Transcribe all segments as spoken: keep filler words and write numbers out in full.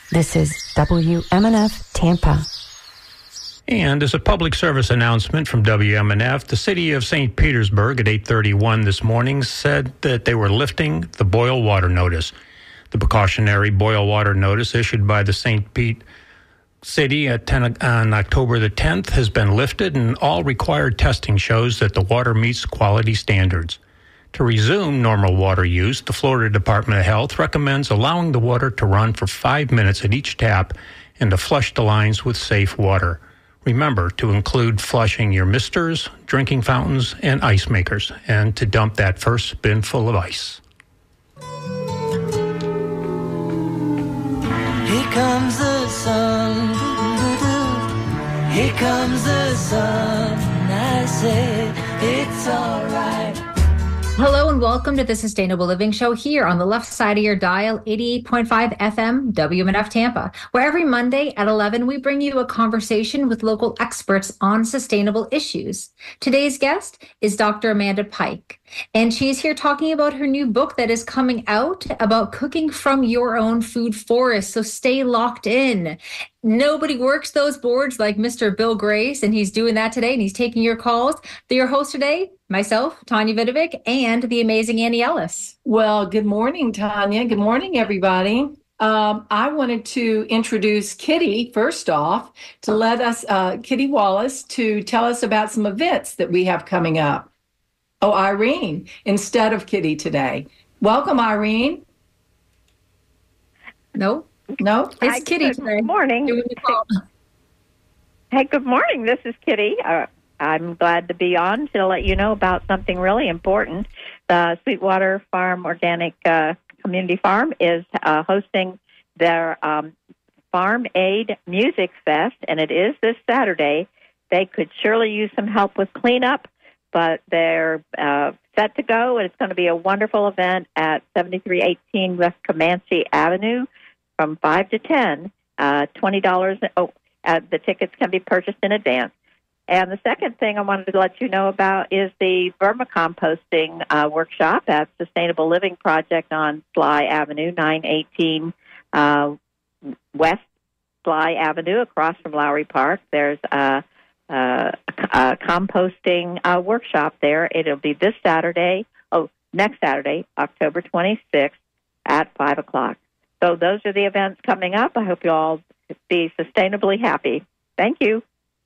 This is W M N F Tampa. And as a public service announcement from W M N F, the city of Saint Petersburg at eight thirty-one this morning said that they were lifting the boil water notice. The precautionary boil water notice issued by the Saint Pete City at ten, on October the tenth has been lifted, and all required testing shows that the water meets quality standards. To resume normal water use, the Florida Department of Health recommends allowing the water to run for five minutes at each tap and to flush the lines with safe water. Remember to include flushing your misters, drinking fountains, and ice makers, and to dump that first bin full of ice. Here comes the sun, doo-doo-doo. Here comes the sun, I say it's all right. Hello and welcome to the Sustainable Living Show here on the left side of your dial, eighty-eight point five F M, W M N F Tampa, where every Monday at eleven, we bring you a conversation with local experts on sustainable issues. Today's guest is Doctor Amanda Pike, and she's here talking about her new book that is coming out about cooking from your own food forest. So stay locked in. Nobody works those boards like Mister Bill Grace, and he's doing that today, and he's taking your calls. They're your host today, myself, Tanja Vidovic, and the amazing Annie Ellis. Well, good morning, Tanja. Good morning, everybody. Um, I wanted to introduce Kitty, first off, to let us, uh, Kitty Wallace, to tell us about some events that we have coming up. Oh, Irene, instead of Kitty today. Welcome, Irene. No? No? It's Hi, Kitty good today. morning. Hey, good morning. This is Kitty. Uh, I'm glad to be on to let you know about something really important. The Sweetwater Farm Organic uh, Community Farm is uh, hosting their um, Farm Aid Music Fest, and it is this Saturday. They could surely use some help with cleanup, but they're uh, set to go, and it's going to be a wonderful event at seventy-three eighteen West Comanche Avenue from five to ten. Uh, twenty dollars. Oh, uh, the tickets can be purchased in advance. And the second thing I wanted to let you know about is the vermicomposting uh, workshop at Sustainable Living Project on Sly Avenue, nine eighteen uh, West Sly Avenue, across from Lowry Park. There's a, a, a composting uh, workshop there. It'll be this Saturday, oh, next Saturday, October twenty-sixth at five o'clock. So those are the events coming up. I hope you all be sustainably happy. Thank you.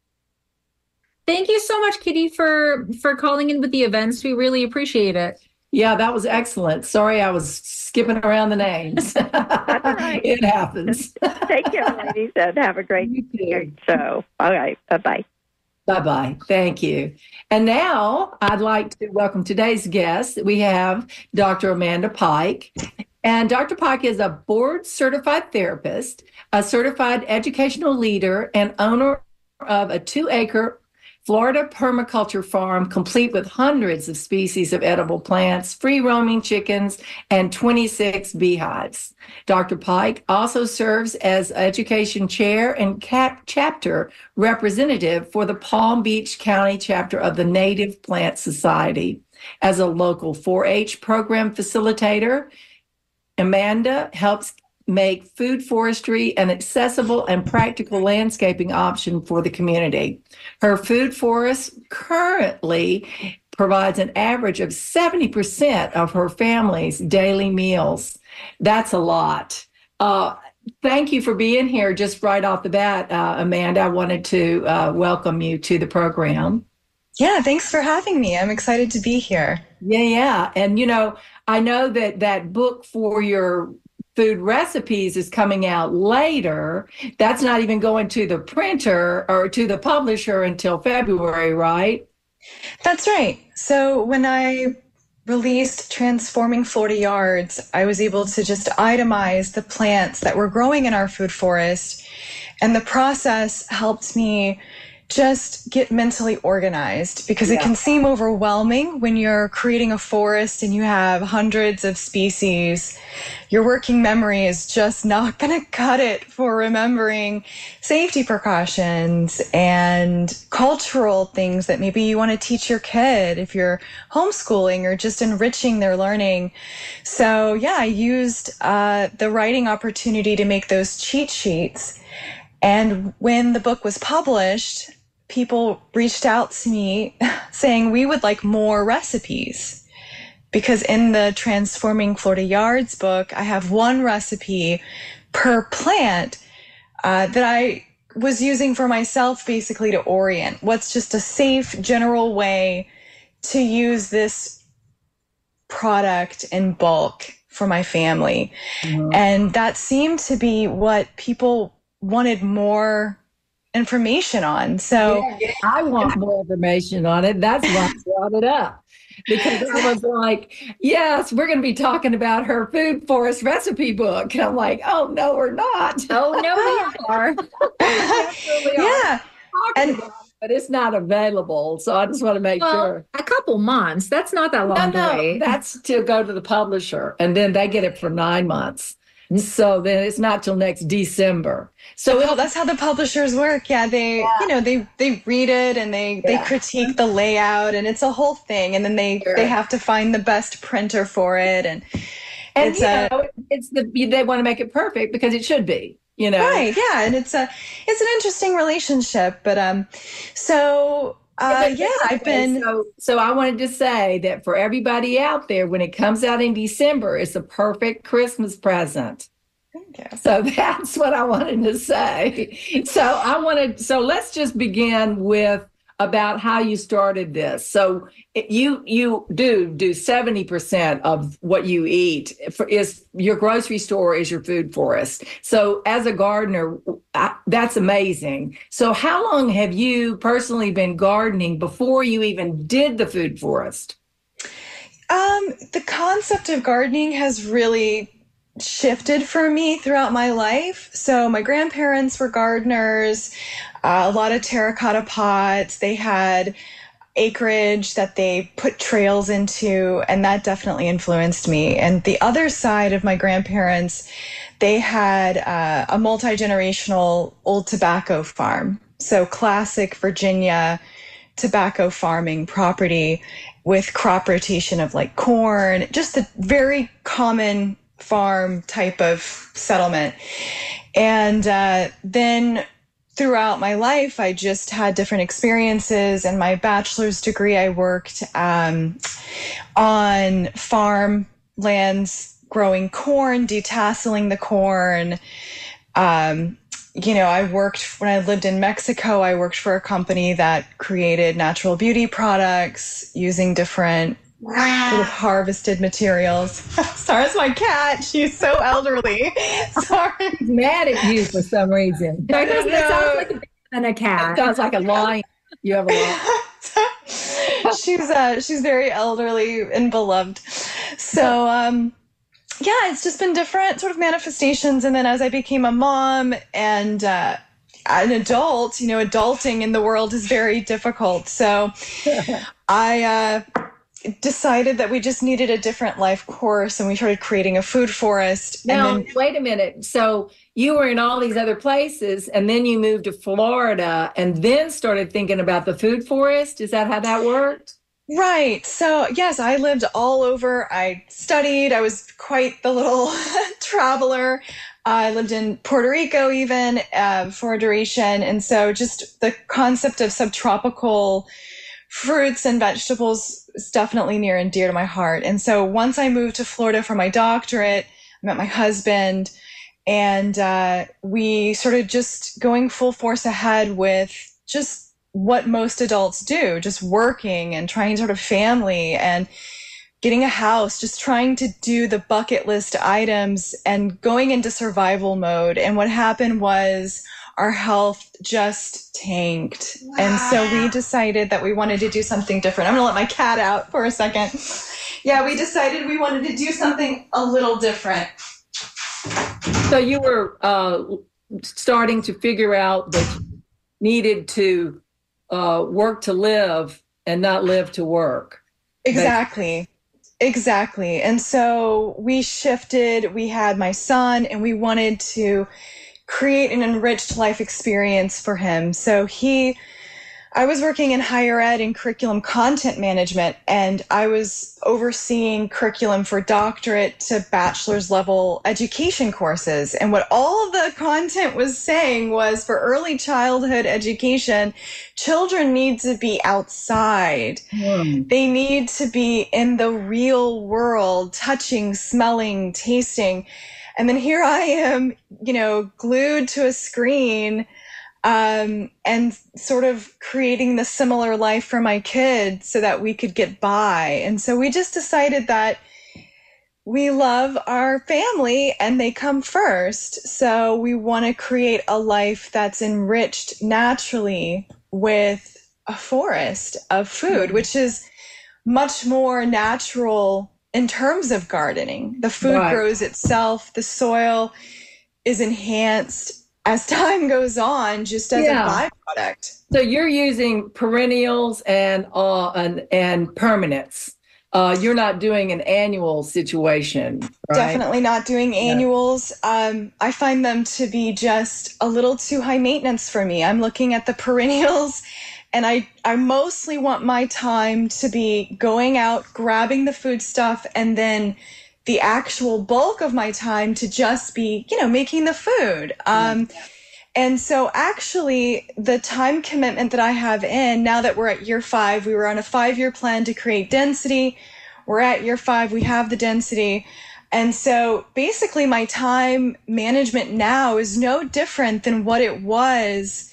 Thank you so much, Kitty, for, for calling in with the events. We really appreciate it. Yeah, that was excellent. Sorry, I was skipping around the names. That's all right. It happens. Take care, ladies, and have a great, great show. All right. Bye-bye. Bye-bye. Thank you. And now I'd like to welcome today's guest. We have Doctor Amanda Pike. And Doctor Pike is a board-certified therapist, a certified educational leader, and owner of a two-acre Florida permaculture farm complete with hundreds of species of edible plants, free-roaming chickens, and twenty-six beehives. Doctor Pike also serves as education chair and cap- chapter representative for the Palm Beach County chapter of the Native Plant Society. As a local four H program facilitator, Amanda helps make food forestry an accessible and practical landscaping option for the community. Her food forest currently provides an average of seventy percent of her family's daily meals. That's a lot. Uh, thank you for being here just right off the bat, uh, Amanda. I wanted to uh, welcome you to the program. Yeah, thanks for having me. I'm excited to be here. Yeah, yeah. And, you know, I know that that book for your food recipes is coming out later. That's not even going to the printer or to the publisher until February, right? That's right. So when I released Transforming Florida Yards, I was able to just itemize the plants that were growing in our food forest. And the process helped me just get mentally organized, because yeah. it can seem overwhelming when you're creating a forest and you have hundreds of species. Your working memory is just not going to cut it for remembering safety precautions and cultural things that maybe you want to teach your kid if you're homeschooling or just enriching their learning. So yeah, I used uh, the writing opportunity to make those cheat sheets. And when the book was published, people reached out to me saying we would like more recipes. Because in the Transforming Florida Yards book, I have one recipe per plant uh, that I was using for myself, basically to orient what's just a safe, general way to use this product in bulk for my family. Mm-hmm. And that seemed to be what people wanted more information on. So yeah, yeah, I want more information on it. That's why I brought it up. Because I was like, yes, we're going to be talking about her food forest recipe book. And I'm like, oh, no, we're not. Oh, no, we are. we yeah. Are and, about it, but it's not available. So I just want to make well, sure. A couple months. That's not that long. No, no, to wait. That's to go to the publisher. And then they get it for nine months. So then it's not till next December. So well, that's how the publishers work. Yeah, they, yeah. you know, they they read it and they yeah. they critique the layout, and it's a whole thing. And then they sure. they have to find the best printer for it, and and it's you a, know, it's the they want to make it perfect because it should be, you know, right? Yeah, and it's a it's an interesting relationship. But um, so. Uh, yeah, I've been. So, so I wanted to say that for everybody out there, when it comes out in December, it's a perfect Christmas present. Thank you. So that's what I wanted to say. So I wanted. So let's just begin with about how you started this. So you you do do seventy percent of what you eat for, is your grocery store is your food forest. So as a gardener, I, that's amazing. So how long have you personally been gardening before you even did the food forest? Um, the concept of gardening has really shifted for me throughout my life. So my grandparents were gardeners, uh, a lot of terracotta pots. They had acreage that they put trails into, and that definitely influenced me. And the other side of my grandparents, they had uh, a multi-generational old tobacco farm. So classic Virginia tobacco farming property with crop rotation of like corn, just the very common farm type of settlement. And uh, then throughout my life, I just had different experiences. In my bachelor's degree, I worked um, on farm lands, growing corn, detasseling the corn. Um, you know, I worked, when I lived in Mexico, I worked for a company that created natural beauty products using different sort of harvested materials. Sorry, it's my cat. She's so elderly. Sorry. She's mad at you for some reason. That sounds like a baby and a cat. It sounds like a lion. You have a lion. she's uh she's very elderly and beloved. So um yeah, it's just been different sort of manifestations. And then as I became a mom and uh an adult, you know, adulting in the world is very difficult. So I uh decided that we just needed a different life course, and we started creating a food forest. Now, and then, wait a minute. So you were in all these other places, and then you moved to Florida, and then started thinking about the food forest. Is that how that worked? Right. So yes, I lived all over. I studied. I was quite the little traveler. I lived in Puerto Rico even uh, for a duration. And so just the concept of subtropical fruits and vegetables is definitely near and dear to my heart. And so once I moved to Florida for my doctorate, I met my husband, and uh, we started just going full force ahead with just what most adults do, just working and trying sort of family and getting a house, just trying to do the bucket list items and going into survival mode. And what happened was our health just tanked. Wow. And so we decided that we wanted to do something different. I'm going to let my cat out for a second. Yeah, we decided we wanted to do something a little different. So you were uh, starting to figure out that you needed to uh, work to live and not live to work. Exactly. Exactly. And so we shifted, we had my son, and we wanted to create an enriched life experience for him. So he, I was working in higher ed and curriculum content management, and I was overseeing curriculum for doctorate to bachelor's level education courses. And what all of the content was saying was for early childhood education, children need to be outside. Mm. They need to be in the real world, touching, smelling, tasting. And then here I am, you know, glued to a screen, um, and sort of creating the similar life for my kids so that we could get by. And so we just decided that we love our family and they come first. So we want to create a life that's enriched naturally with a forest of food, which is much more natural in terms of gardening. The food right. grows itself, the soil is enhanced as time goes on, just as yeah. a byproduct. So you're using perennials and uh, and, and permanents. Uh, you're not doing an annual situation, right? Definitely not doing annuals. Yeah. Um, I find them to be just a little too high maintenance for me. I'm looking at the perennials, and I, I mostly want my time to be going out, grabbing the food stuff, and then the actual bulk of my time to just be, you know, making the food. Um, yeah. And so actually the time commitment that I have in, now that we're at year five, we were on a five-year plan to create density. We're at year five, we have the density. And so basically my time management now is no different than what it was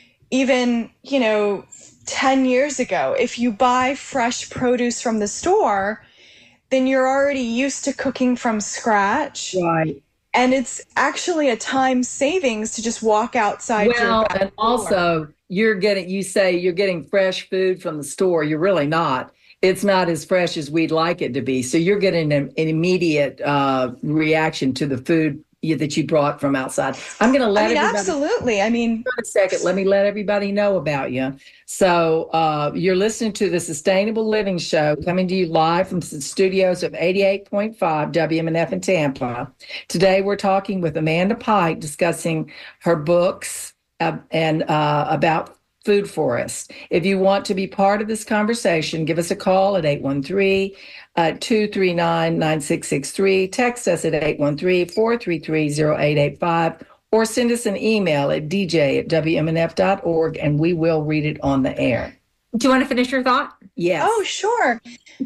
even, you know, ten years ago. If you buy fresh produce from the store, then you're already used to cooking from scratch. Right. And it's actually a time savings to just walk outside. Well, and also you're getting, you say you're getting fresh food from the store. You're really not. It's not as fresh as we'd like it to be. So you're getting an, an immediate uh, reaction to the food you, that you brought from outside. I'm going to let I mean, everybody. Absolutely. I mean, for a second, let me let everybody know about you. So uh, you're listening to the Sustainable Living Show, coming to you live from the studios of eighty-eight point five W M N F in Tampa. Today, we're talking with Amanda Pike, discussing her books uh, and uh, about food forests. If you want to be part of this conversation, give us a call at eight one three, two three nine, nine six six three. Text us at eight one three, four three three, zero eight eight five. Or send us an email at d j at w m n f dot org, and we will read it on the air. Do you want to finish your thought? Yes. Oh, sure.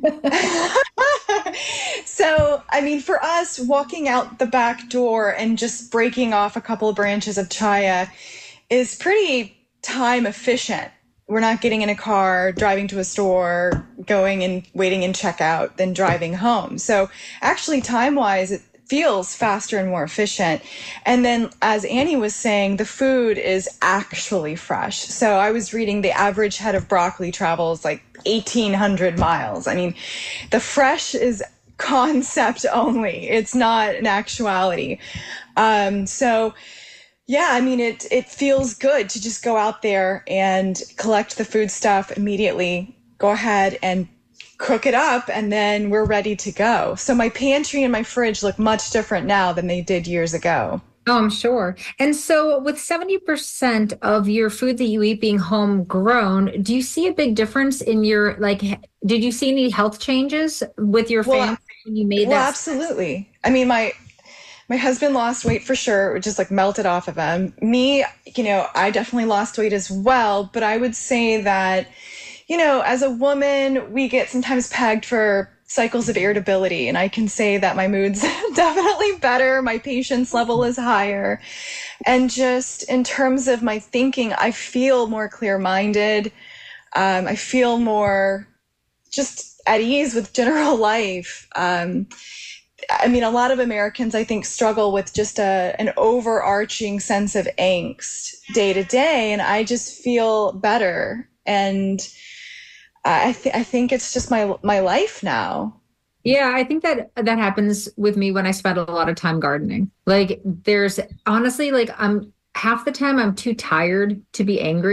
So, I mean, for us, walking out the back door and just breaking off a couple of branches of chaya is pretty time efficient. We're not getting in a car, driving to a store, going and waiting in checkout, then driving home. So actually, time-wise, it feels faster and more efficient. And then, as Annie was saying, the food is actually fresh. So I was reading the average head of broccoli travels like eighteen hundred miles. I mean, the fresh is concept only. It's not an actuality. Um, so yeah, I mean, it it feels good to just go out there and collect the food stuff immediately, go ahead and cook it up, and then we're ready to go. So my pantry and my fridge look much different now than they did years ago. Oh, I'm sure. And so with seventy percent of your food that you eat being homegrown, do you see a big difference in your, like, did you see any health changes with your well, family when you made well, that? Well, absolutely. I mean, my my husband lost weight for sure. It just like melted off of him. Me, you know, I definitely lost weight as well. But I would say that, you know, as a woman, we get sometimes pegged for cycles of irritability. And I can say that my mood's definitely better. My patience level is higher. And just in terms of my thinking, I feel more clear-minded. Um, I feel more just at ease with general life. Um, I mean, a lot of Americans, I think, struggle with just a, an overarching sense of angst day to day. And I just feel better. And I, th- I think it's just my my life now. Yeah, I think that that happens with me when I spend a lot of time gardening. Like, there's honestly, like, I'm half the time I'm too tired to be angry.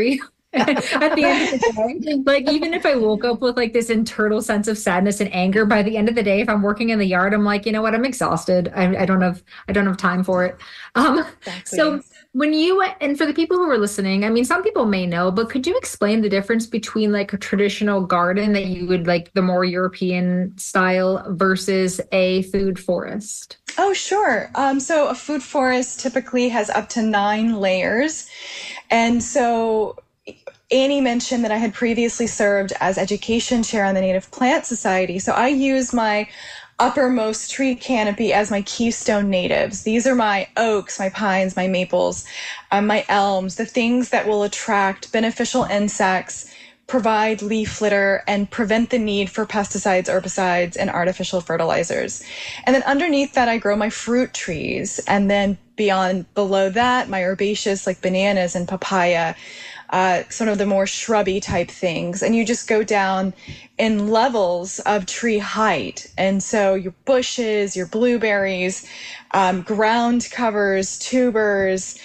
At the end of the day, like even if I woke up with like this internal sense of sadness and anger, by the end of the day, if I'm working in the yard, I'm like, you know what, I'm exhausted. I, I don't have, I don't have time for it. Um, Exactly. so when you, and for the people who are listening, I mean, some people may know, but could you explain the difference between like a traditional garden that you would like the more European style versus a food forest? Oh, sure. Um, so a food forest typically has up to nine layers. And so Annie mentioned that I had previously served as education chair on the Native Plant Society. So I use my uppermost tree canopy as my keystone natives. These are my oaks, my pines, my maples, um, my elms, the things that will attract beneficial insects, provide leaf litter, and prevent the need for pesticides, herbicides, and artificial fertilizers. And then underneath that, I grow my fruit trees. And then beyond below that, my herbaceous like bananas and papaya, uh, sort of the more shrubby type things. And you just go down in levels of tree height. And so your bushes, your blueberries, um, ground covers, tubers,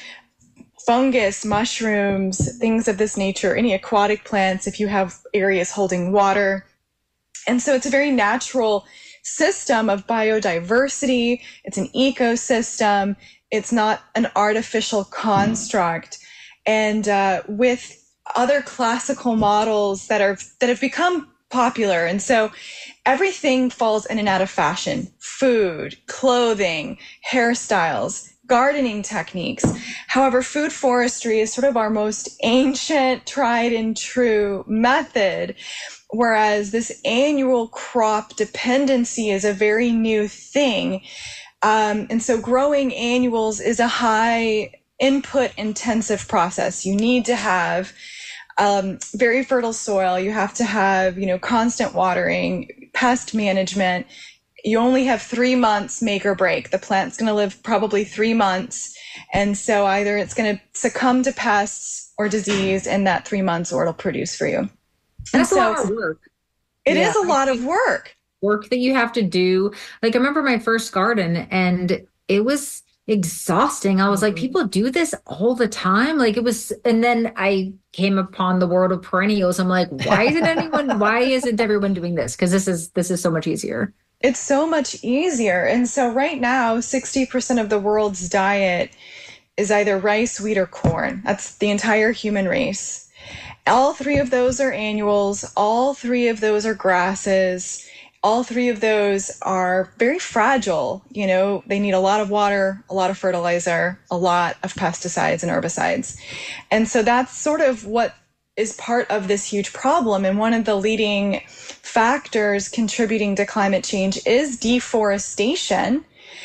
fungus, mushrooms, things of this nature, any aquatic plants, if you have areas holding water. And so it's a very natural system of biodiversity. It's an ecosystem. It's not an artificial construct. And uh, with other classical models that are that have become popular. And so everything falls in and out of fashion: food, clothing, hairstyles, gardening techniques. However, food forestry is sort of our most ancient, tried and true method, whereas this annual crop dependency is a very new thing. Um, and so growing annuals is a high input intensive process. You need to have um, very fertile soil. You have to have, you know, constant watering, pest management. You only have three months make or break. The plant's going to live probably three months. And so either it's going to succumb to pests or disease in that three months, or it'll produce for you. That's so a lot of work. It Yeah. is a lot of work. Work that you have to do. Like I remember my first garden and it was exhausting. I was like, people do this all the time. Like it was, and then I came upon the world of perennials. I'm like, why isn't anyone, why isn't everyone doing this? Because this is, this is so much easier. It's so much easier. And so right now, sixty percent of the world's diet is either rice, wheat, or corn. That's the entire human race. All three of those are annuals. All three of those are grasses. All three of those are very fragile. You know, they need a lot of water, a lot of fertilizer, a lot of pesticides and herbicides. And so that's sort of what is part of this huge problem. And one of the leading factors contributing to climate change is deforestation.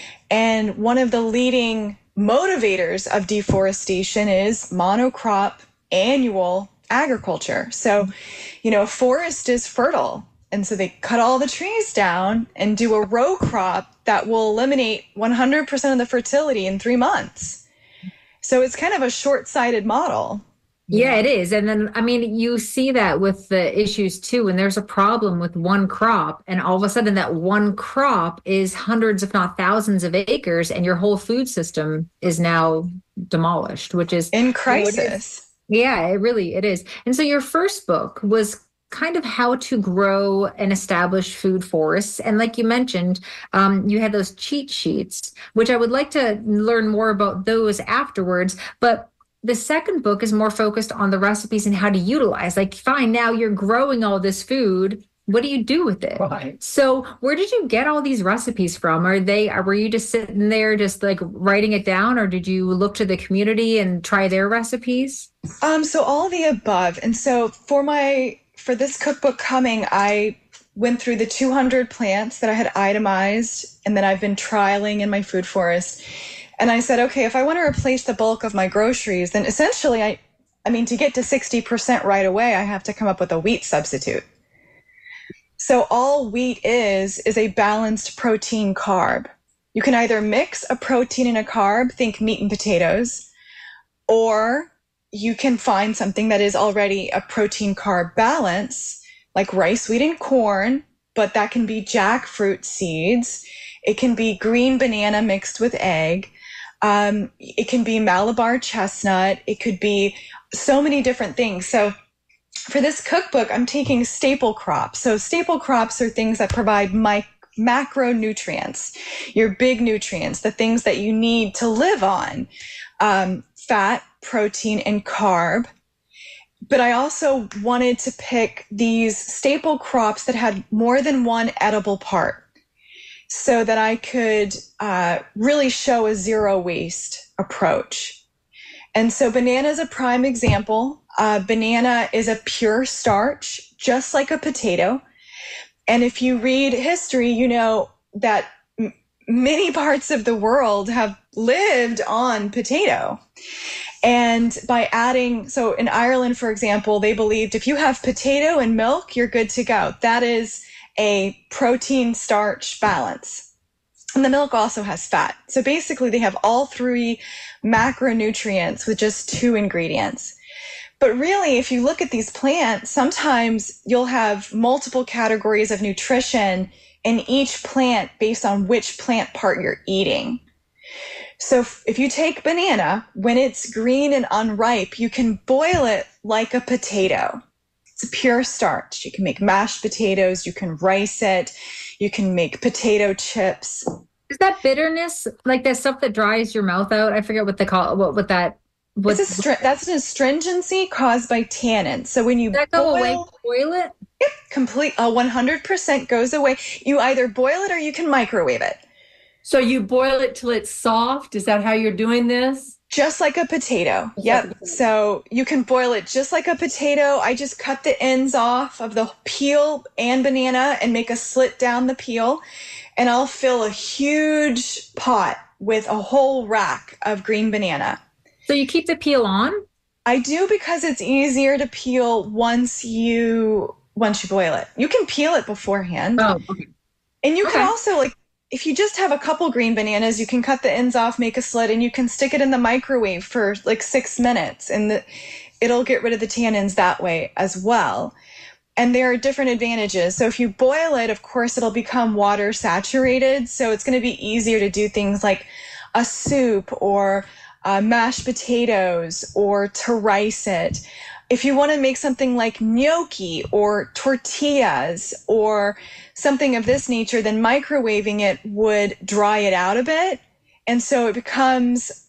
And one of the leading motivators of deforestation is monocrop annual agriculture. So, you know, a forest is fertile. And so they cut all the trees down and do a row crop that will eliminate one hundred percent of the fertility in three months. So it's kind of a short-sighted model. Yeah, it is. And then, I mean, you see that with the issues too, when there's a problem with one crop and all of a sudden that one crop is hundreds, if not thousands of acres, and your whole food system is now demolished, which is in crisis. Yeah, it really, it is. And so your first book was kind of how to grow and establish food forests. And like you mentioned, um, you had those cheat sheets, which I would like to learn more about those afterwards. But the second book is more focused on the recipes and how to utilize. Like, fine, now you're growing all this food. What do you do with it? Right. So where did you get all these recipes from? Are they, were you just sitting there just like writing it down, or did you look to the community and try their recipes? Um, so all the above. And so for my, for this cookbook coming, I went through the two hundred plants that I had itemized and that I've been trialing in my food forest. And I said, okay, if I want to replace the bulk of my groceries, then essentially, I, I mean, to get to sixty percent right away, I have to come up with a wheat substitute. So all wheat is, is a balanced protein carb. You can either mix a protein and a carb, think meat and potatoes, or you can find something that is already a protein carb balance, like rice, wheat, and corn, but that can be jackfruit seeds. It can be green banana mixed with egg. Um, it can be Malabar chestnut. It could be so many different things. So for this cookbook, I'm taking staple crops. So staple crops are things that provide my macronutrients, your big nutrients, the things that you need to live on, um, fat, protein, and carb. But I also wanted to pick these staple crops that had more than one edible part so that I could uh, really show a zero waste approach. And so banana is a prime example. Uh, banana is a pure starch, just like a potato. And if you read history, you know that m- many parts of the world have lived on potato. And by adding, so in Ireland, for example, they believed if you have potato and milk, you're good to go. That is a protein starch balance. And the milk also has fat. So basically they have all three macronutrients with just two ingredients. But really, if you look at these plants, sometimes you'll have multiple categories of nutrition in each plant based on which plant part you're eating. So if you take banana, when it's green and unripe, you can boil it like a potato. It's a pure starch. You can make mashed potatoes, you can rice it, you can make potato chips. Is that bitterness, like that stuff that dries your mouth out? I forget what they call it, what, what that... What, it's a str- that's an astringency caused by tannins. So when you does that go boil, away, boil it? Yep, complete, uh, one hundred percent goes away. You either boil it or you can microwave it. So you boil it till it's soft? Is that how you're doing this? Just like a potato. Just Yep. like a potato. So you can boil it just like a potato. I just cut the ends off of the peel and banana and make a slit down the peel. And I'll fill a huge pot with a whole rack of green banana. So you keep the peel on? I do because it's easier to peel once you once you boil it. You can peel it beforehand. Oh, okay. And you Okay. can also, like, if you just have a couple green bananas, you can cut the ends off, make a slit, and you can stick it in the microwave for like six minutes, and the, it'll get rid of the tannins that way as well. And there are different advantages. So if you boil it, of course, it'll become water saturated. So it's going to be easier to do things like a soup or uh, mashed potatoes or to rice it. If you want to make something like gnocchi or tortillas or something of this nature, then microwaving it would dry it out a bit. And so it becomes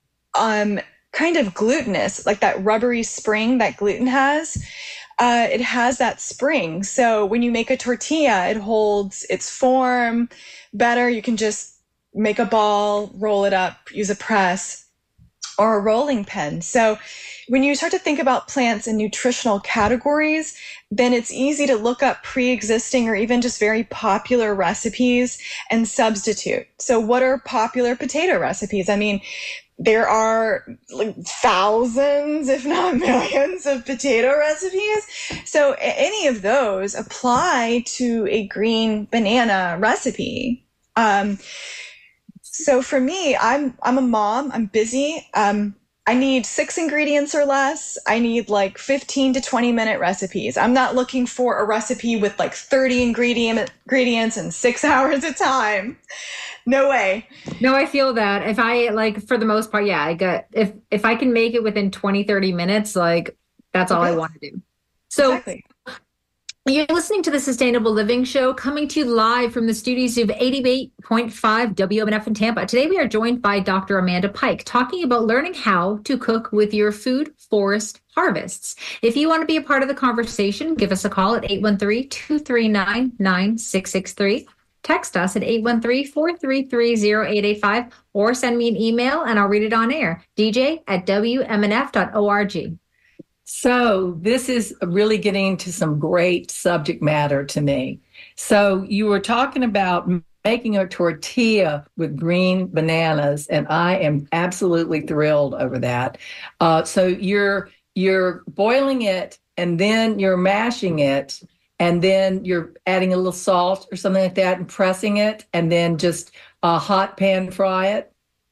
um, kind of glutinous, like that rubbery spring that gluten has. Uh, it has that spring. So when you make a tortilla, it holds its form better. You can just make a ball, roll it up, use a press or a rolling pin. So when you start to think about plants in nutritional categories, then it's easy to look up pre-existing or even just very popular recipes and substitute. So what are popular potato recipes? I mean, there are like thousands, if not millions, of potato recipes. So any of those apply to a green banana recipe. Um, so for me, I'm I'm a mom. I'm busy. Um, I need six ingredients or less. I need like fifteen to twenty minute recipes. I'm not looking for a recipe with like thirty ingredient ingredients and six hours of time. No way. No, I feel that. If I like, for the most part, yeah, I got, if, if I can make it within twenty, thirty minutes, like that's all Okay. I want to do. So Exactly. you're listening to the Sustainable Living Show, coming to you live from the studios of eighty-eight point five W M N F in Tampa. Today we are joined by Doctor Amanda Pike, talking about learning how to cook with your food forest harvests. If you want to be a part of the conversation, give us a call at eight one three, two three nine, nine six six three. Text us at eight one three, four three three, zero eight eight five or send me an email and I'll read it on air. D J at W M N F dot org. So this is really getting into some great subject matter to me. So you were talking about making a tortilla with green bananas, and I am absolutely thrilled over that. Uh, so you're you're boiling it, and then you're mashing it, and then you're adding a little salt or something like that, and pressing it, and then just uh, hot pan fry it.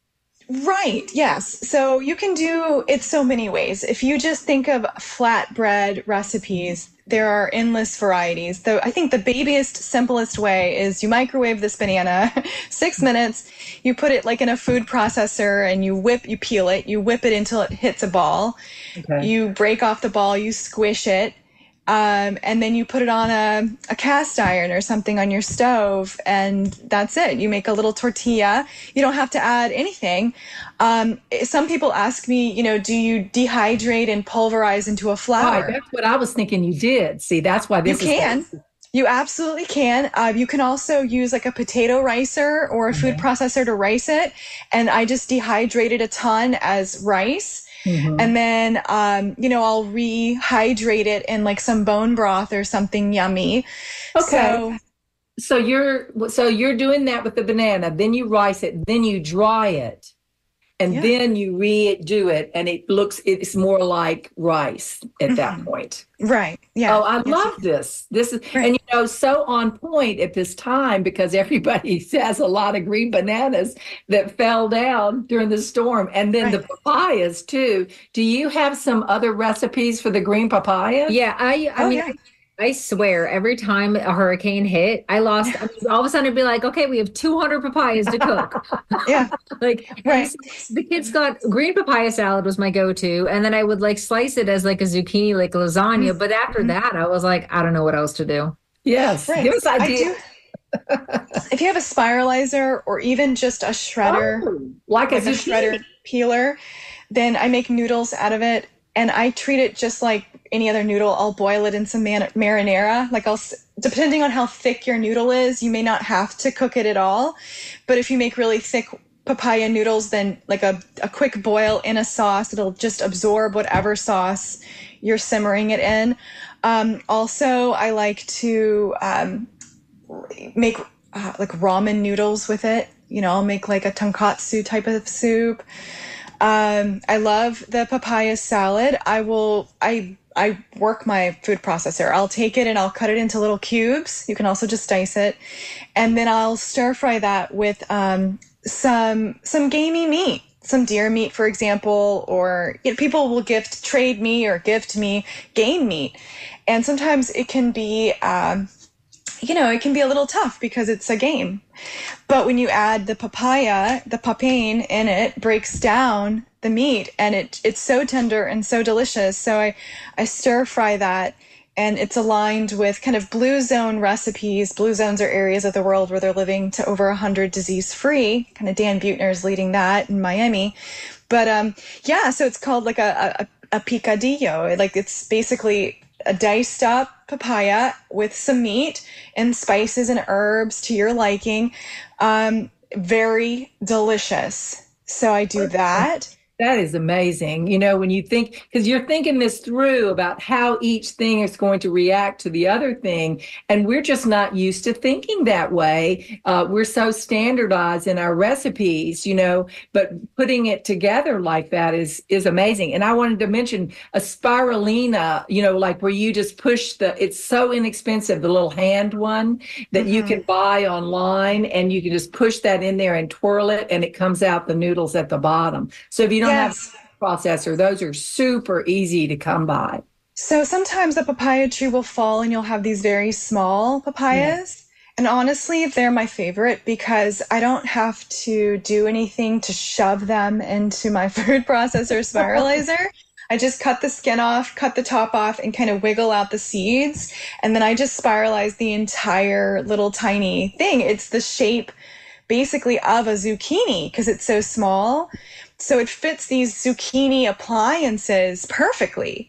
Right, yes. So you can do it so many ways. If you just think of flatbread recipes, there are endless varieties. Though I think the babyest, simplest way is you microwave this banana, six minutes, you put it like in a food processor and you whip, you peel it, you whip it until it hits a ball. Okay. You break off the ball, you squish it, um, and then you put it on a, a cast iron or something on your stove, and that's it. You make a little tortilla. You don't have to add anything. Um, some people ask me, you know, do you dehydrate and pulverize into a flour? Right, that's what I was thinking you did. See, that's why this you is can. You absolutely can. Uh, you can also use like a potato ricer or a food Mm-hmm. processor to rice it. And I just dehydrated a ton as rice. Mm-hmm. And then, um, you know, I'll rehydrate it in like some bone broth or something yummy. Okay. So, So you're so you're doing that with the banana, then you rice it, then you dry it, and Yeah. then you redo it, and it looks it's more like rice at that Mhm. point. right. Yeah. Oh, I Yes, love this. This is Right. and you know so on point at this time because everybody has a lot of green bananas that fell down during the storm, and then the Right. papayas too. Do you have some other recipes for the green papaya? Yeah, I I Oh, mean, yeah. I, I swear every time a hurricane hit, I lost. I mean, all of a sudden, it'd be like, okay, we have two hundred papayas to cook. Yeah. Like, and Right. so the kids got green papaya salad was my go-to, and then I would like slice it as like a zucchini, like lasagna. But after Mhm. that, I was like, I don't know what else to do. Yes. Right. Give us I ideas. do. If you have a spiralizer or even just a shredder, Oh, like a like a zucchini. shredder peeler, then I make noodles out of it, and I treat it just like any other noodle. I'll boil it in some man- marinara. Like I'll, s- depending on how thick your noodle is, you may not have to cook it at all. But if you make really thick papaya noodles, then like a, a quick boil in a sauce, it'll just absorb whatever sauce you're simmering it in. Um, also, I like to um, make uh, like ramen noodles with it. You know, I'll make like a tonkatsu type of soup. Um, I love the papaya salad. I will, I, I work my food processor. I'll take it and I'll cut it into little cubes. You can also just dice it. And then I'll stir fry that with, um, some, some gamey meat, some deer meat, for example, or you know, people will gift, trade me or gift me game meat. And sometimes it can be, um, you know, it can be a little tough because it's a game. But when you add the papaya, the papain in it breaks down the meat, and it it's so tender and so delicious. So I, I stir fry that, and it's aligned with kind of blue zone recipes. Blue zones are areas of the world where they're living to over one hundred disease free. Kind of Dan Buettner is leading that in Miami. But um, yeah, so it's called like a, a, a picadillo. Like it's basically a diced up papaya with some meat and spices and herbs to your liking. Um, very delicious. So I do that. That is amazing. You know, when you think, because you're thinking this through about how each thing is going to react to the other thing. And we're just not used to thinking that way. Uh, we're so standardized in our recipes, you know, but putting it together like that is, is amazing. And I wanted to mention a spirulina, you know, like where you just push the, it's so inexpensive, the little hand one that you Mhm. can buy online, and you can just push that in there and twirl it, and it comes out the noodles at the bottom. So if you don't Yes. have a processor, those are super easy to come by. So sometimes the papaya tree will fall and you'll have these very small papayas. And honestly, they're my favorite because I don't have to do anything to shove them into my food processor spiralizer. I just cut the skin off, cut the top off, and kind of wiggle out the seeds. And then I just spiralize the entire little tiny thing. It's the shape basically of a zucchini because it's so small. So it fits these zucchini appliances perfectly.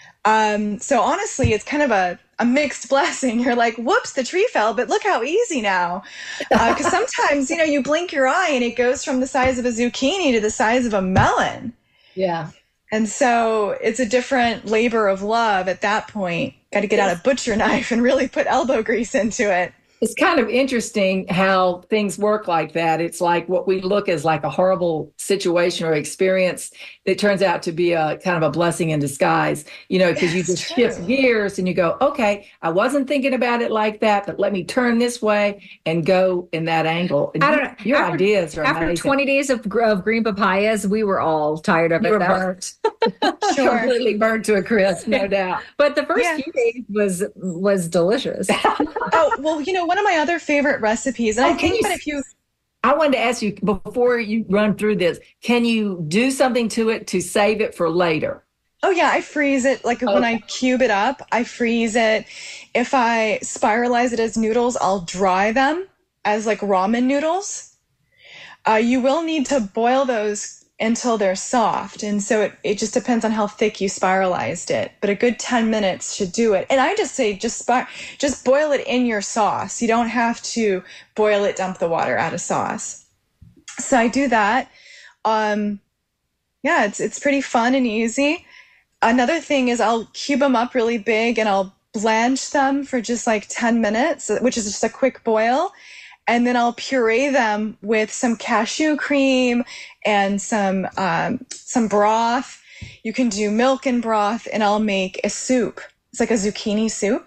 Um, so honestly, it's kind of a, a mixed blessing. You're like, whoops, the tree fell, but look how easy now. Because uh, sometimes, you know, you blink your eye and it goes from the size of a zucchini to the size of a melon. Yeah. And so it's a different labor of love at that point. Got to get out a butcher knife and really put elbow grease into it. It's kind of interesting how things work like that. It's like what we look as like a horrible situation or experience that turns out to be a kind of a blessing in disguise, you know, because you just true. shift gears and you go, okay, I wasn't thinking about it like that, but let me turn this way and go in that angle. And I don't you- know. Your after, ideas are after amazing. twenty days of, gr- of green papayas, we were all tired of You it. were though. burnt. Sure. Completely burnt to a crisp, no doubt. But the first Yeah. few days was was delicious. Oh, well, you know, one of my other favorite recipes, and Oh, I can think you that s- if you, I wanted to ask you before you run through this, can you do something to it to save it for later? oh yeah, I freeze it. Like when I cube it up, I freeze it. If I spiralize it as noodles, I'll dry them as like ramen noodles. Uh, you will need to boil those until they're soft. And so it, it just depends on how thick you spiralized it. But a good ten minutes should do it. And I just say just spir- just boil it in your sauce. You don't have to boil it, dump the water, add a sauce. So I do that. Um, yeah, it's it's pretty fun and easy. Another thing is I'll cube them up really big and I'll blanch them for just like ten minutes, which is just a quick boil. And then I'll puree them with some cashew cream and some um, some broth. You can do milk and broth, and I'll make a soup. It's like a zucchini soup.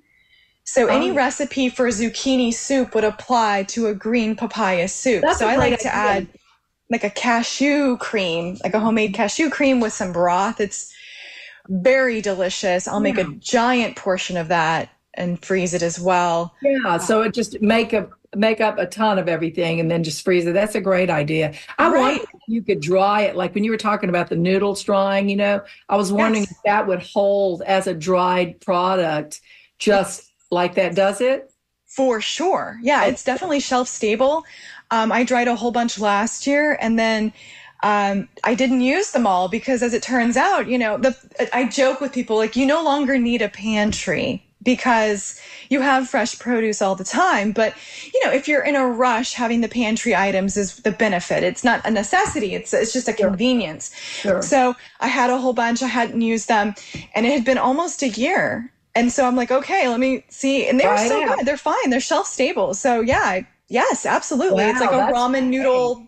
So any Oh. recipe for zucchini soup would apply to a green papaya soup. That's so a I great like to idea. add like a cashew cream, like a homemade cashew cream with some broth. It's very delicious. I'll make a giant portion of that and freeze it as well. Yeah, so it just make a make up a ton of everything and then just freeze it. That's a great idea. I Right. wonder if you could dry it, like when you were talking about the noodles drying, you know, I was wondering Yes. if that would hold as a dried product just like that, does it? For sure. Yeah, it's definitely shelf stable. Um, I dried a whole bunch last year, and then um, I didn't use them all because, as it turns out, you know, the I joke with people like, you no longer need a pantry because you have fresh produce all the time. But, you know, if you're in a rush, having the pantry items is the benefit. It's not a necessity. It's it's just a convenience. Sure. So I had a whole bunch. I hadn't used them, and it had been almost a year. And so I'm like, okay, let me see. And they were Try it so out. good. They're fine. They're shelf stable. So yeah, I, yes, absolutely. It's Wow, like a that's ramen great. noodle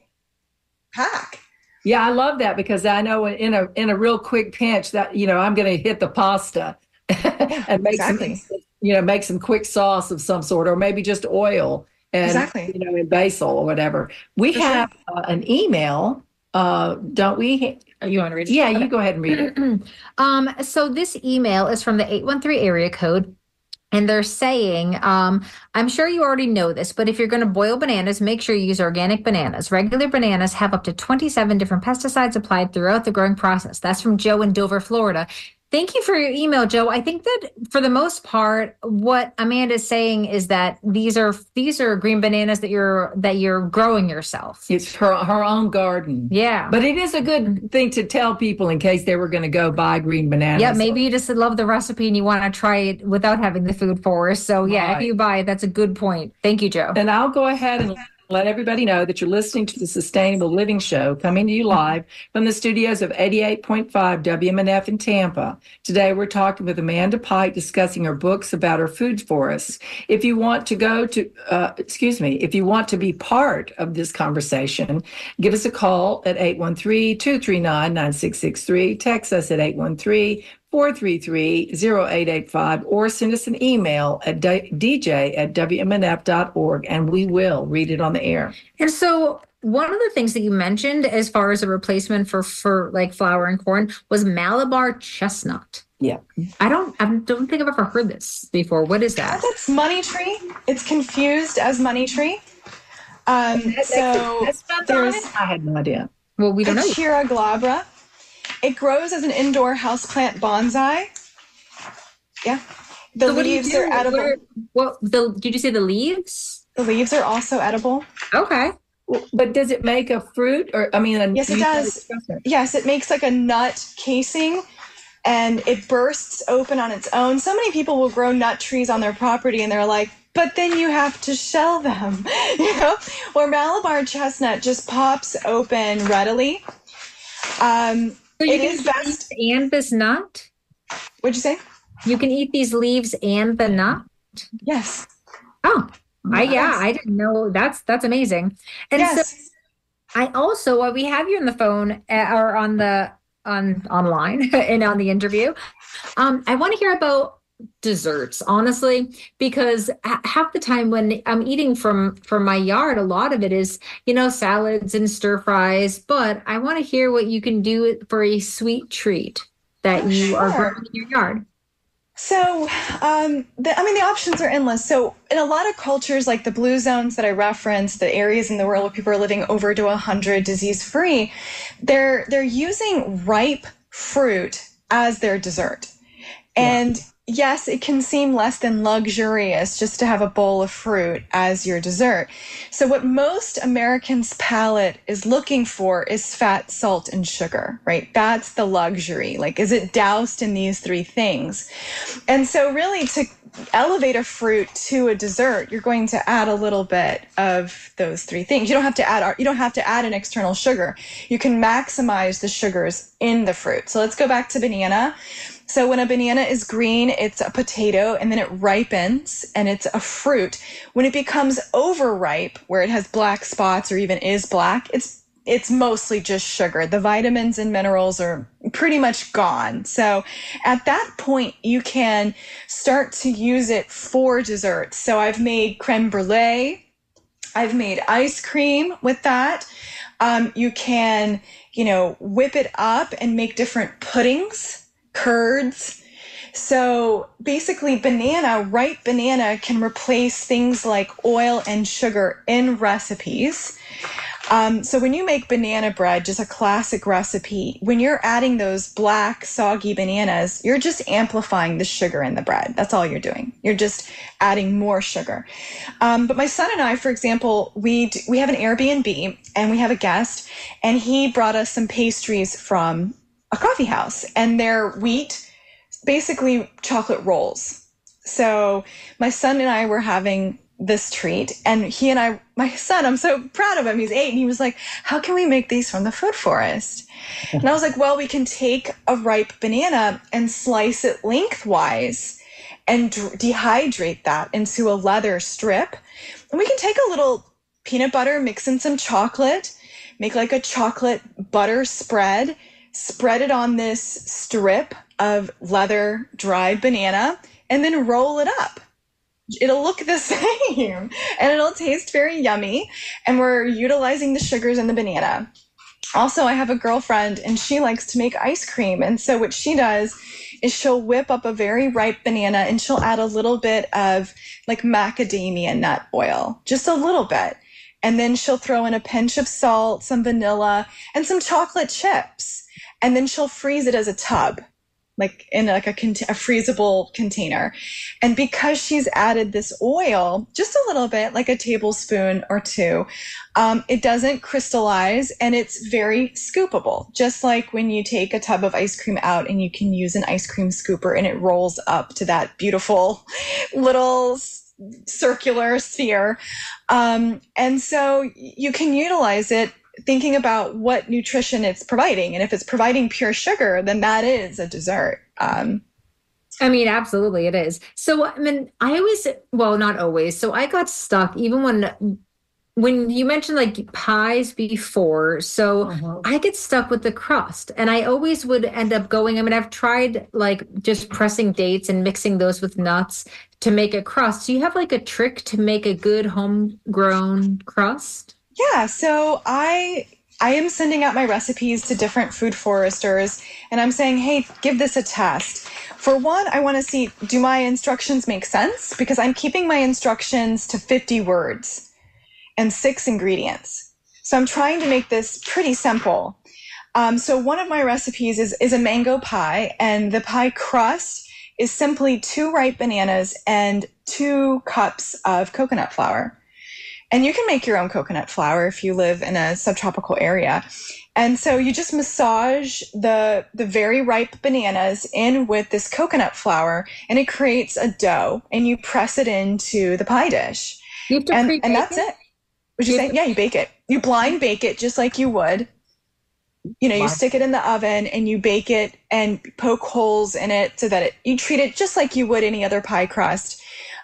pack. Yeah, I love that because I know in a in a real quick pinch that, you know, I'm going to hit the pasta and make exactly. some, you know, make some quick sauce of some sort, or maybe just oil and, Exactly. you know, and basil or whatever. We For sure. have uh, an email, uh, don't we? You want to read it? Yeah, you go ahead and read it. um, so this email is from the eight one three area code. And they're saying, um, I'm sure you already know this, but if you're going to boil bananas, make sure you use organic bananas. Regular bananas have up to twenty-seven different pesticides applied throughout the growing process. That's from Joe in Dover, Florida. Thank you for your email, Joe. I think that for the most part, what Amanda's saying is that these are these are green bananas that you're that you're growing yourself. It's her her own garden. Yeah. But it is a good thing to tell people in case they were going to go buy green bananas. Yeah, maybe you just love the recipe and you want to try it without having the food forest. So yeah, Right. if you buy it, that's a good point. Thank you, Joe. And I'll go ahead and let everybody know that you're listening to the Sustainable Living Show, coming to you live from the studios of eighty-eight point five W M N F in Tampa. Today, we're talking with Amanda Pike, discussing her books about her food forests. If you want to go to, uh, excuse me, if you want to be part of this conversation, give us a call at eight one three, two three nine, nine six six three. Text us at eight one three, four three three, zero eight eight five, or send us an email at d j at w m n f dot org, and we will read it on the air. And so one of the things that you mentioned as far as a replacement for, for like flour and corn was Malabar chestnut. Yeah. I don't I don't think I've ever heard this before. What is that? That's money tree. It's confused as money tree. Um, so That's not on there's it? I had no idea. Well, we don't know. Achira glabra. It grows as an indoor houseplant bonsai. Yeah. The So what do you leaves do? are edible. What, are- what the did you say the leaves? The leaves are also edible. Okay. Well, but does it make a fruit or, I mean, a, Yes, it you said does. it's different. Yes, it makes like a nut casing and it bursts open on its own. So many people will grow nut trees on their property and they're like, but then you have to shell them, you know? Or Malabar chestnut just pops open readily. Um, So you it can is eat best. leaves and this nut? What'd you say? You can eat these leaves and the nut? Yes. Oh, I Yes. yeah, I didn't know. That's that's amazing. And so Yes. I also, while we have you on the phone uh, or on the on online and on the interview, um, I want to hear about desserts, honestly, because h- half the time when I'm eating from from my yard, a lot of it is, you know, salads and stir fries. But I want to hear what you can do for a sweet treat that Oh, you are sure. growing in your yard. So, um, the, I mean, the options are endless. So, in a lot of cultures, like the blue zones that I referenced, the areas in the world where people are living over to one hundred disease free, they're they're using ripe fruit as their dessert. And yes, it can seem less than luxurious just to have a bowl of fruit as your dessert. So what most Americans' palate is looking for is fat, salt, and sugar, right? That's the luxury. Like, is it doused in these three things? And so really to elevate a fruit to a dessert, you're going to add a little bit of those three things. You don't have to add you don't have to add an external sugar. You can maximize the sugars in the fruit. So let's go back to banana. So when a banana is green, it's a potato, and then it ripens and it's a fruit. When it becomes overripe, where it has black spots or even is black, it's it's mostly just sugar. The vitamins and minerals are pretty much gone. So at that point, you can start to use it for desserts. So I've made creme brulee. I've made ice cream with that. Um, you can, you know, whip it up and make different puddings, curds. So basically banana, ripe banana can replace things like oil and sugar in recipes. Um, so when you make banana bread, just a classic recipe, when you're adding those black, soggy bananas, you're just amplifying the sugar in the bread. That's all you're doing. You're just adding more sugar. Um, but my son and I, for example, we do, we have an Airbnb and we have a guest, and he brought us some pastries from a coffee house, and they're wheat, basically chocolate rolls. So my son and I were having this treat, and he and I, my son, I'm so proud of him. He's eight, and he was like, how can we make these from the food forest? And I was like, well, we can take a ripe banana and slice it lengthwise and dehydrate that into a leather strip. And we can take a little peanut butter, mix in some chocolate, make like a chocolate butter spread, spread it on this strip of leather dried banana, and then roll it up. It'll look the same and it'll taste very yummy. And we're utilizing the sugars in the banana. Also, I have a girlfriend and she likes to make ice cream. And so what she does is she'll whip up a very ripe banana and she'll add a little bit of like macadamia nut oil, just a little bit. And then she'll throw in a pinch of salt, some vanilla, and some chocolate chips. And then she'll freeze it as a tub, like in like a, a freezable container. And because she's added this oil, just a little bit, like a tablespoon or two, um, it doesn't crystallize and it's very scoopable. Just like when you take a tub of ice cream out and you can use an ice cream scooper and it rolls up to that beautiful little circular sphere. Um, and so you can utilize it thinking about what nutrition it's providing. And if it's providing pure sugar, then that is a dessert. Um, I mean, absolutely it is. So, I mean, I always, well, not always. So I got stuck even when, when you mentioned like pies before. So Uh-huh. I get stuck with the crust, and I always would end up going, I mean, I've tried like just pressing dates and mixing those with nuts to make a crust. Do you have like a trick to make a good homegrown crust? Yeah, so I I am sending out my recipes to different food foresters, and I'm saying, hey, give this a test. For one, I want to see, do my instructions make sense? Because I'm keeping my instructions to fifty words and six ingredients. So I'm trying to make this pretty simple. Um, so one of my recipes is, is a mango pie, and the pie crust is simply two ripe bananas and two cups of coconut flour. And you can make your own coconut flour if you live in a subtropical area. And so you just massage the, the very ripe bananas in with this coconut flour, and it creates a dough, and you press it into the pie dish. You have to And, pre-bake and that's it. Would you You say? have to- Yeah, you bake it. You blind bake it just like you would. You know, you Wow. stick it in the oven and you bake it and poke holes in it so that it, you treat it just like you would any other pie crust.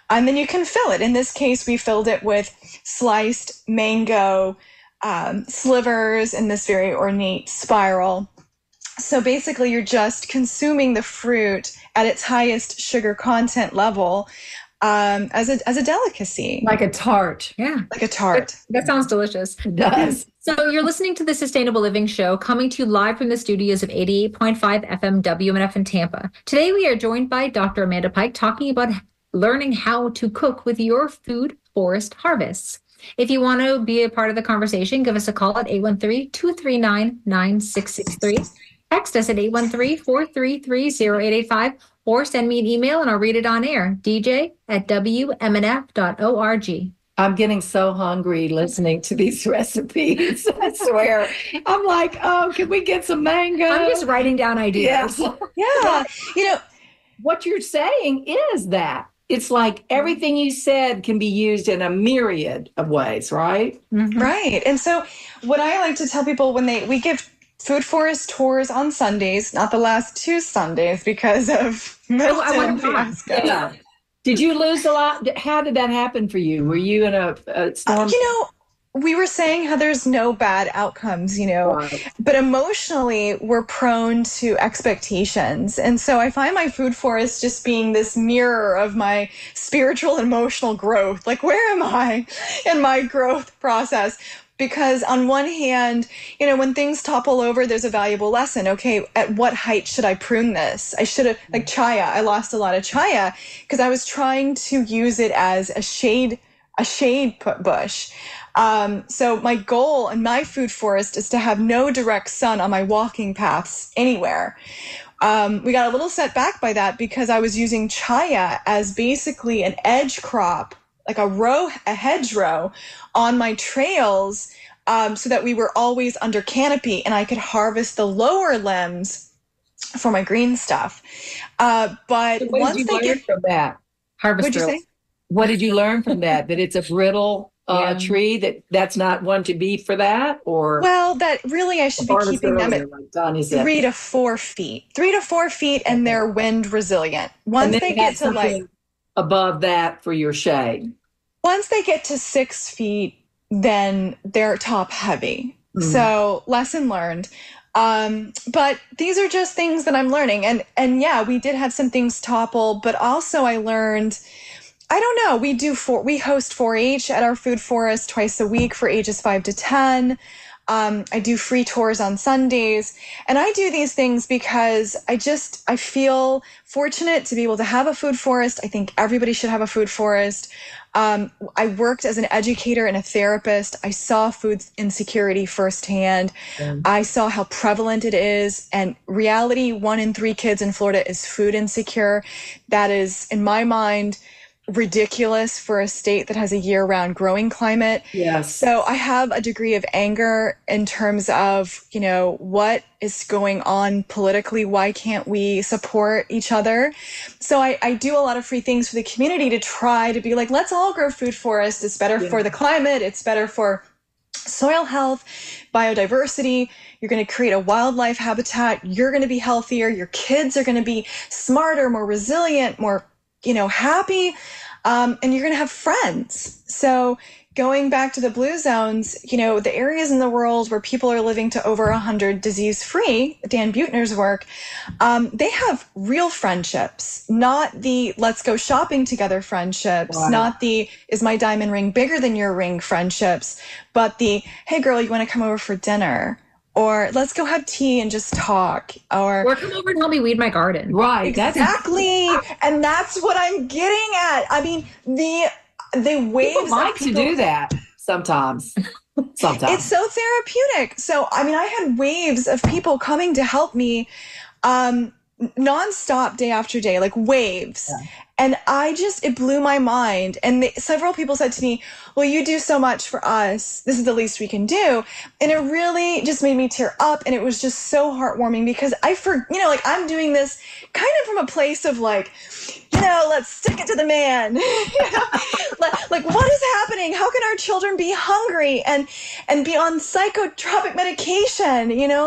And then you can fill it. In this case, we filled it with sliced mango um, slivers in this very ornate spiral. So basically, you're just consuming the fruit at its highest sugar content level um, as a as a delicacy, Like a tart. Yeah. like a tart. That sounds delicious. It does. So you're listening to the Sustainable Living Show, coming to you live from the studios of eighty-eight point five F M W M N F in Tampa. Today we are joined by Doctor Amanda Pike, talking about learning how to cook with your food forest harvests. If you want to be a part of the conversation, give us a call at eight one three, two three nine, nine six six three. Text us at eight one three, four three three, zero eight eight five or send me an email and I'll read it on air. D J at W M N F dot org. I'm getting so hungry listening to these recipes. I swear. I'm like, oh, can we get some mango? I'm just writing down ideas. Yes. Yeah. You know, What you're saying is that it's like everything you said can be used in a myriad of ways, right? Mhm. right. And so what I like to tell people when they, we give food forest tours on Sundays, not the last two Sundays because of Oh, I Milton went back. fiasco. Yeah. Did you lose a lot? How did that happen for you? Were you in a, a storm? Uh, you know, we were saying how there's no bad outcomes, you know, Right. but emotionally we're prone to expectations. And so I find my food forest just being this mirror of my spiritual and emotional growth. Like, where am I in my growth process? Because on one hand, you know, when things topple over, there's a valuable lesson. Okay, at what height should I prune this? I should have, like chaya, I lost a lot of chaya because I was trying to use it as a shade, a shade put bush. Um, so my goal in my food forest is to have no direct sun on my walking paths anywhere. Um, we got a little set back by that because I was using chaya as basically an edge crop, like a row, a hedgerow on my trails, um, so that we were always under canopy and I could harvest the lower limbs for my green stuff. Uh, but So what once did you they learn get, from that? Harvest what'd you drills. say? What did you learn from that? That it's a brittle uh, Yeah. tree, that that's not one to be for that? Or Well, that really I should be harvest keeping them earlier, at like Donnie said. three to four feet, three to four feet, and they're wind resilient. Once And then they you get had to like, something above that for your shade. once they get to six feet, then they're top heavy. Mm. So lesson learned. Um, but these are just things that I'm learning. And, and yeah, we did have some things topple, but also I learned, I don't know, we do for, we host four H at our food forest twice a week for ages five to ten. Um, I do free tours on Sundays, and I do these things because I just, I feel fortunate to be able to have a food forest. I think everybody should have a food forest. Um, I worked as an educator and a therapist. I saw food insecurity firsthand. Mm. I saw how prevalent it is. And reality, one in three kids in Florida is food insecure. That is, in my mind, ridiculous for a state that has a year-round growing climate. Yes. So I have a degree of anger in terms of, you know, what is going on politically? Why can't we support each other? So I, I do a lot of free things for the community to try to be like, let's all grow food forests. It's better Yeah. for the climate. It's better for soil health, biodiversity. You're going to create a wildlife habitat. You're going to be healthier. Your kids are going to be smarter, more resilient, more, you know, happy. Um, and you're going to have friends. So going back to the blue zones, you know, the areas in the world where people are living to over one hundred disease-free, Dan Buettner's work, um, they have real friendships, not the let's go shopping together friendships, Wow. not the is my diamond ring bigger than your ring friendships, but the, hey girl, you want to come over for dinner? Or let's go have tea and just talk. Or Or come over and help me weed my garden. Right. That's exactly. And that's what I'm getting at. I mean, the the waves people of like to people- do that sometimes. Sometimes. It's so therapeutic. So, I mean, I had waves of people coming to help me um, nonstop day after day, like waves. Yeah. And I just, it blew my mind. And they, several people said to me, well, you do so much for us. This is the least we can do. And it really just made me tear up. And it was just so heartwarming because I, for, you know, like I'm doing this kind of from a place of like, you know, let's stick it to the man. You know? like, like, what is happening? How can our children be hungry and and be on psychotropic medication? You know, like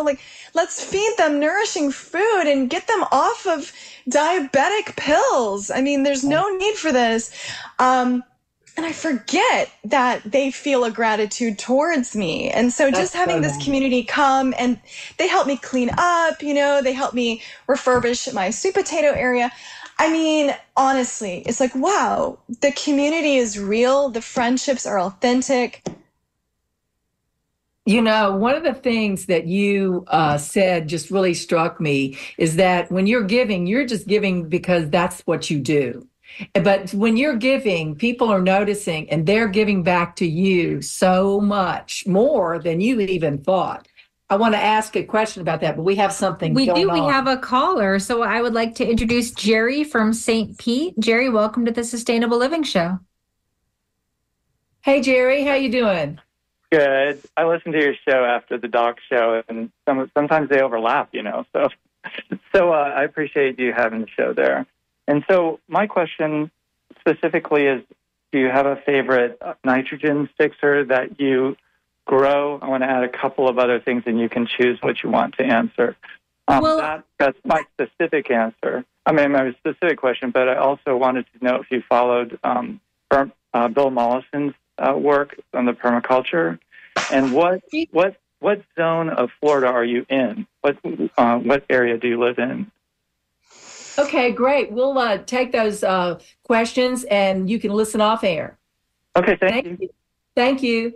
let's feed them nourishing food and get them off of diabetic pills. I mean, there's no need for this. Um, and I forget that they feel a gratitude towards me. And so That's just having so this nice. community come, and they help me clean up, you know, they help me refurbish my sweet potato area. I mean, honestly, it's like, wow, the community is real. The friendships are authentic. You know, one of the things that you uh, said just really struck me is that when you're giving, you're just giving because that's what you do. But when you're giving, people are noticing and they're giving back to you so much more than you even thought. I want to ask a question about that, but we have something We going do. We on. have a caller. So I would like to introduce Jerry from Saint Pete. Jerry, welcome to the Sustainable Living Show. Hey, Jerry, how you doing? Good. I listen to your show after the doc show, and some, sometimes they overlap, you know. So, so uh, I appreciate you having the show there. And so my question specifically is, do you have a favorite nitrogen fixer that you grow? I want to add a couple of other things, and you can choose what you want to answer. Um, Well- that, that's my specific answer. I mean, my specific question, but I also wanted to know if you followed um, uh, Bill Mollison's uh, work on the permaculture, and what what what zone of Florida are you in? What uh, what area do you live in? Okay, great. We'll uh, take those uh, questions, and you can listen off air. Okay, thank, Thank you. you. Thank you.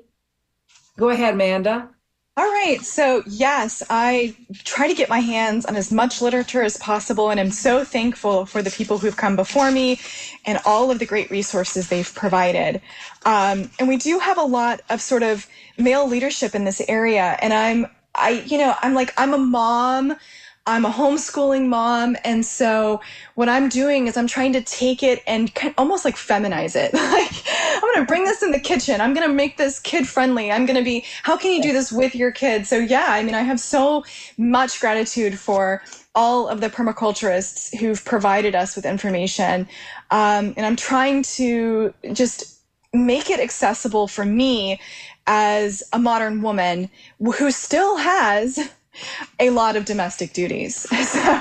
Go ahead, Amanda. All right. So, yes, I try to get my hands on as much literature as possible, and I'm so thankful for the people who've come before me and all of the great resources they've provided. Um, and we do have a lot of sort of male leadership in this area. And I'm, I, you know, I'm like, I'm a mom. I'm a homeschooling mom. And so what I'm doing is I'm trying to take it and kind almost like feminize it. Like, I'm going to bring this in the kitchen. I'm going to make this kid friendly. I'm going to be, how can you do this with your kids? So yeah, I mean, I have so much gratitude for all of the permaculturists who've provided us with information. Um, and I'm trying to just make it accessible for me as a modern woman who still has a lot of domestic duties. So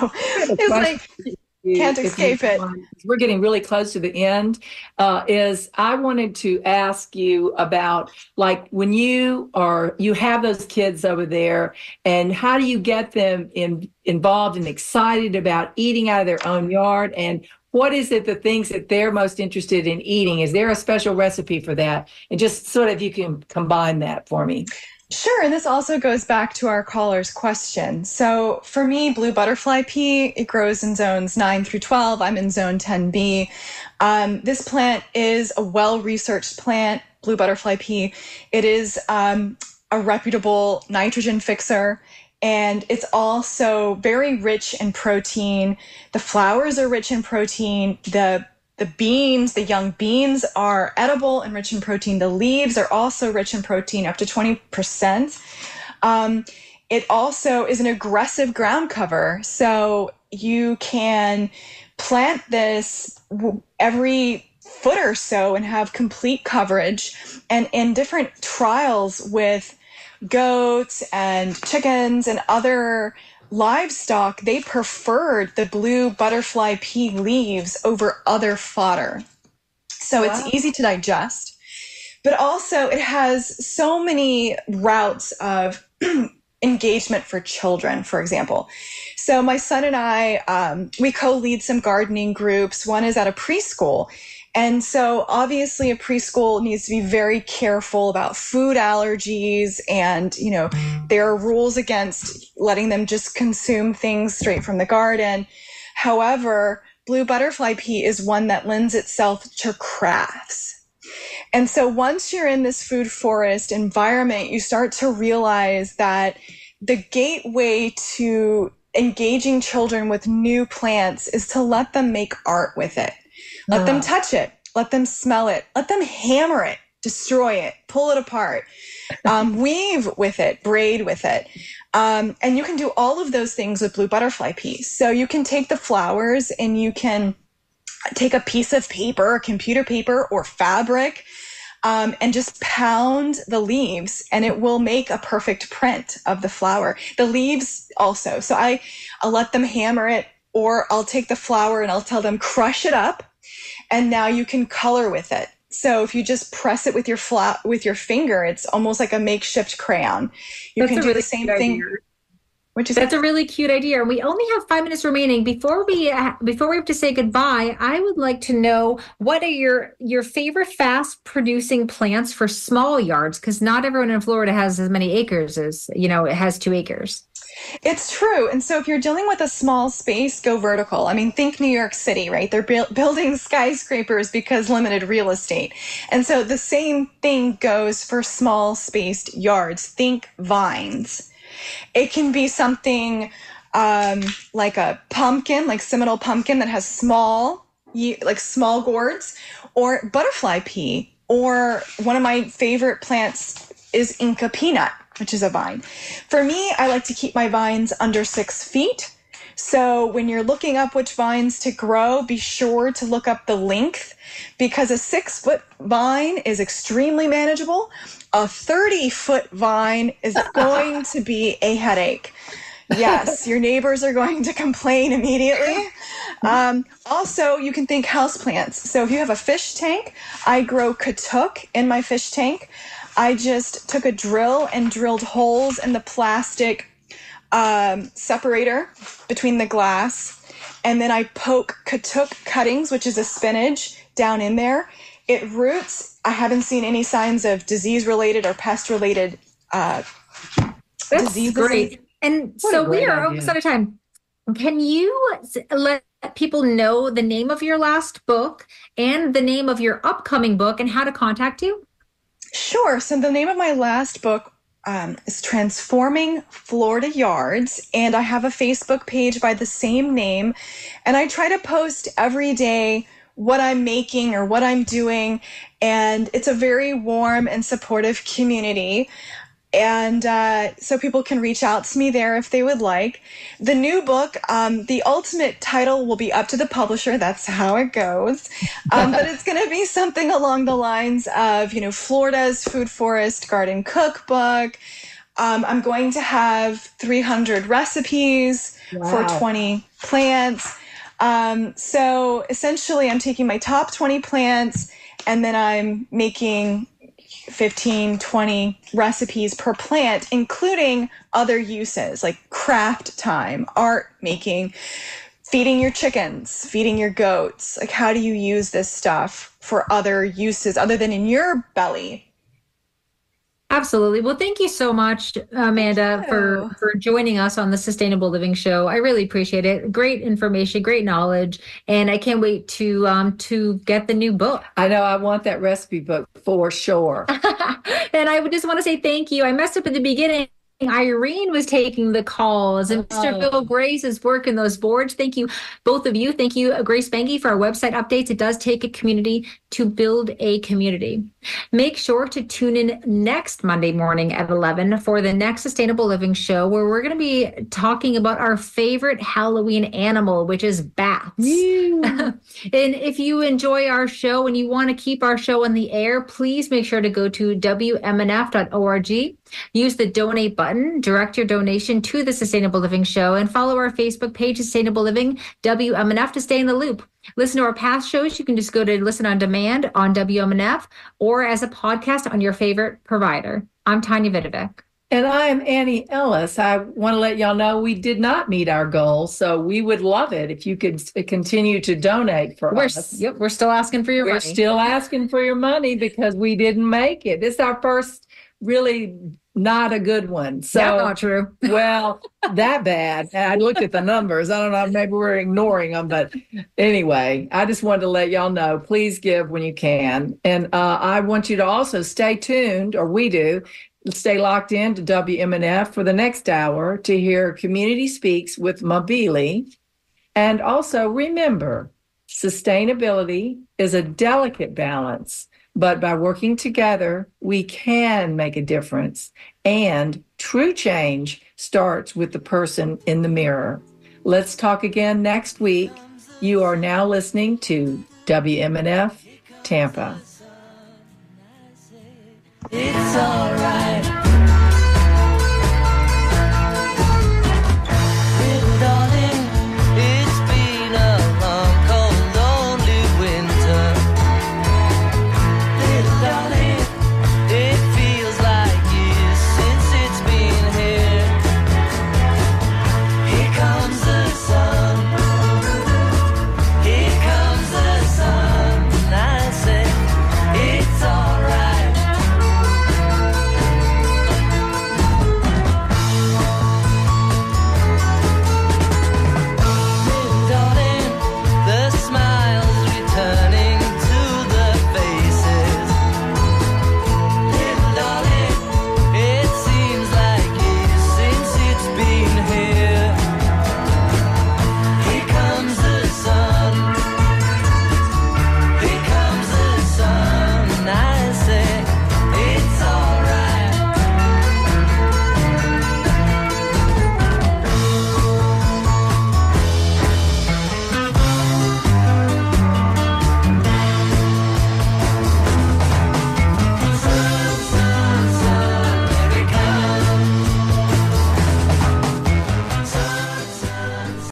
it's like, can't escape it. We're getting really close to the end. Uh, is I wanted to ask you about, like, when you are, you have those kids over there, and how do you get them in, involved and excited about eating out of their own yard? And what is it, the things that they're most interested in eating? Is there a special recipe for that? And just sort of, you can combine that for me. Sure, and this also goes back to our caller's question. So for me, blue butterfly pea, it grows in zones nine through twelve. I'm in zone ten B. Um, this plant is a well-researched plant, blue butterfly pea. It is um, a reputable nitrogen fixer, and it's also very rich in protein. The flowers are rich in protein. The The beans, the young beans are edible and rich in protein. The leaves are also rich in protein, up to twenty percent. Um, it also is an aggressive ground cover. So you can plant this every foot or so and have complete coverage. And in different trials with goats and chickens and other livestock, they preferred the blue butterfly pea leaves over other fodder. So Wow. it's easy to digest, but also it has so many routes of engagement for children, for example. So my son and I, um, we co-lead some gardening groups. One is at a preschool. And so obviously a preschool needs to be very careful about food allergies, and, you know, there are rules against letting them just consume things straight from the garden. However, blue butterfly pea is one that lends itself to crafts. And so once you're in this food forest environment, you start to realize that the gateway to engaging children with new plants is to let them make art with it. Let them touch it. Let them smell it. Let them hammer it, destroy it, pull it apart, um, weave with it, braid with it. Um, and you can do all of those things with blue butterfly pea. So you can take the flowers and you can take a piece of paper, computer paper or fabric, um, and just pound the leaves, and it will make a perfect print of the flower. The leaves also. So I, I'll let them hammer it, or I'll take the flower and I'll tell them, crush it up, and now you can color with it. So if you just press it with your flat with your finger, it's almost like a makeshift crayon. You That's can a do really the same cute thing. idea. Which is That's a really cute idea. We only have five minutes remaining. Before we uh, before we have to say goodbye, I would like to know, what are your your favorite fast producing plants for small yards? Because not everyone in Florida has as many acres as, you know, it has two acres. It's true. And so if you're dealing with a small space, go vertical. I mean, think New York City, right? They're bu- building skyscrapers because limited real estate. And so the same thing goes for small spaced yards. Think vines. It can be something um, like a pumpkin, like Seminole pumpkin that has small, like small gourds, or butterfly pea, or one of my favorite plants is Inca peanut, which is a vine. For me, I like to keep my vines under six feet. So when you're looking up which vines to grow, be sure to look up the length, because a six foot vine is extremely manageable. A thirty foot vine is going to be a headache. Yes, your neighbors are going to complain immediately. Um, also, you can think houseplants. So if you have a fish tank, I grow katuk in my fish tank. I just took a drill and drilled holes in the plastic um, separator between the glass. And then I poke katuk cuttings, which is a spinach, down in there. It roots. I haven't seen any signs of disease-related or pest-related uh, That's diseases. great. And What so a great we are idea. almost out of time. Can you s- let people know the name of your last book and the name of your upcoming book and how to contact you? Sure. So the name of my last book um, is Transforming Florida Yards, and I have a Facebook page by the same name, and I try to post every day what I'm making or what I'm doing, and it's a very warm and supportive community. And uh, so people can reach out to me there if they would like. The new book, um, the ultimate title will be up to the publisher. That's how it goes. Um, but it's going to be something along the lines of, you know, Florida's Food Forest Garden Cookbook. Um, I'm going to have three hundred recipes Wow. for twenty plants. Um, so essentially, I'm taking my top twenty plants, and then I'm making fifteen, twenty recipes per plant, including other uses like craft time, art making, feeding your chickens, feeding your goats. Like, how do you use this stuff for other uses other than in your belly? Absolutely. Well, thank you so much, Amanda, for, you. for joining us on the Sustainable Living Show. I really appreciate it. Great information, great knowledge, and I can't wait to um, to get the new book. I know, I want that recipe book for sure. And I would just want to say thank you. I messed up at the beginning. Irene was taking the calls, and Mister Oh. Bill Grace is working those boards. Thank you, both of you. Thank you, Grace Benke, for our website updates. It does take a community to build a community. Make sure to tune in next Monday morning at eleven for the next Sustainable Living Show, where we're going to be talking about our favorite Halloween animal, which is bats. And if you enjoy our show and you want to keep our show on the air, please make sure to go to W M N F dot org. Use the donate button, direct your donation to the Sustainable Living Show, and follow our Facebook page, Sustainable Living W M N F, to stay in the loop. Listen to our past shows. You can just go to listen on demand on W M N F or as a podcast on your favorite provider. I'm Tanya Vidovic. And I am Annie Ellis. I want to let y'all know we did not meet our goal, so we would love it if you could s- continue to donate for We're, us. yep, we're still asking for your We're money. still asking for your money because we didn't make it. This is our first really not a good one. So, That's not true. well, that bad. I looked at the numbers. I don't know, maybe we're ignoring them. But anyway, I just wanted to let y'all know, please give when you can. And uh, I want you to also stay tuned, or we do, stay locked in to W M N F for the next hour to hear Community Speaks with Mabili. And also remember, sustainability is a delicate balance, but by working together, we can make a difference. And true change starts with the person in the mirror. Let's talk again next week. You are now listening to W M N F Tampa. it's alright.